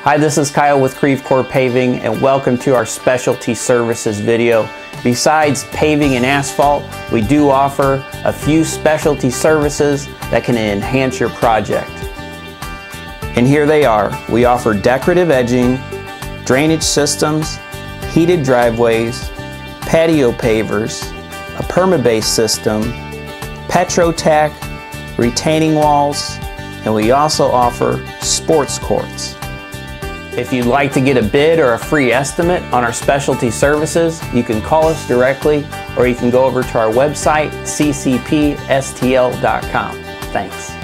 Hi, this is Kyle with Creve Coeur Paving, and welcome to our specialty services video. Besides paving and asphalt, we do offer a few specialty services that can enhance your project. And here they are. We offer decorative edging, drainage systems, heated driveways, patio pavers, a perma-base system, PetroTac, retaining walls, and we also offer sports courts. If you'd like to get a bid or a free estimate on our specialty services, you can call us directly or you can go over to our website, ccpstl.com. Thanks.